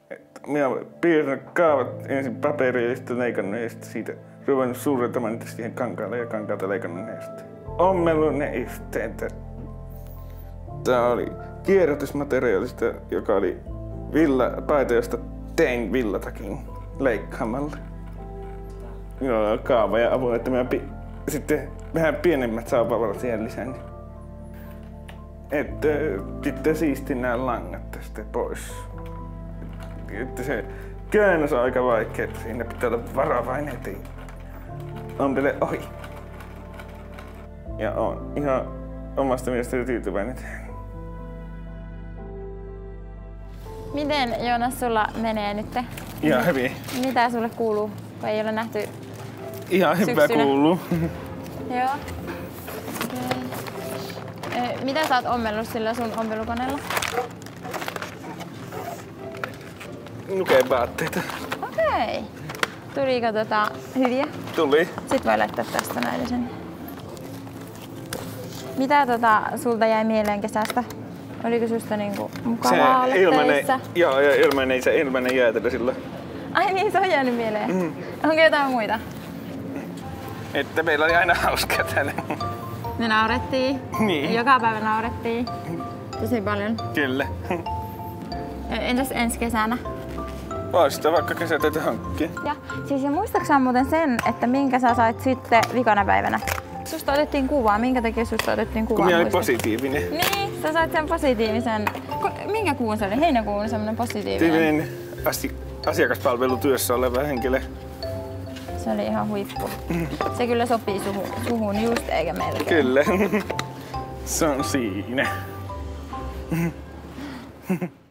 Minä olen piirtänyt kaavat ensin paperia ja sitten leikannut ja sitten siitä ruvennut suurentamaan niitä siihen kankaalle ja kankaalta leikannut ja sitten ommellut ne yhteen. Tää oli kierrätysmateriaalista, joka oli villapaita, josta tein villatakin leikkaamalla. Minulla on kaava ja avu, että sitten vähän pienemmät saapavarat siihen lisään. Että pitää siistiä nämä langat tästä pois. Että se käännös on aika vaikea, että siinä pitää olla varovainen, ettei ompele ohi. Ja on ihan omasta mielestäni tyytyväinen. Miten Joonas sulla menee nyt? Ihan hyvin. Mitä sulle kuuluu, kun ei ole nähty ihan hyvä kuuluu. Joo. Okay. Mitä sä oot ommellut sillä sun ompelukoneella? Nukevaatteita. Okei. Tuliko hyviä? Tuli. Sitten voi laittaa tästä näitä sen. Mitä sulta jäi mieleen kesästä? Oliko susta niinku mukavaa olla töissä? Joo, ja ilmainen jäätelö silloin. Ai niin, se on jäänyt mieleen. Onko jotain muita? Että meillä oli aina hauskaa tänne. Me naurettiin. Niin. Joka päivä naurettiin. Tosi paljon. Kyllä. Entäs ensi kesänä? Voisi vaikka kesätöitä hankkia. Ja muistaaksä muuten sen, että minkä sä sait sitten vikana päivänä? Susta otettiin kuvaa. Minkä takia susta otettiin kuvaa? Kun minä olin positiivinen. Niin, sä sait sen positiivisen. Minkä kuun se oli? Heinäkuun semmonen positiivinen. Asiakaspalvelutyössä oleva henkilö. Se oli ihan huippu. Se kyllä sopii suhun just eikä melkein. Kyllä. Se on siinä.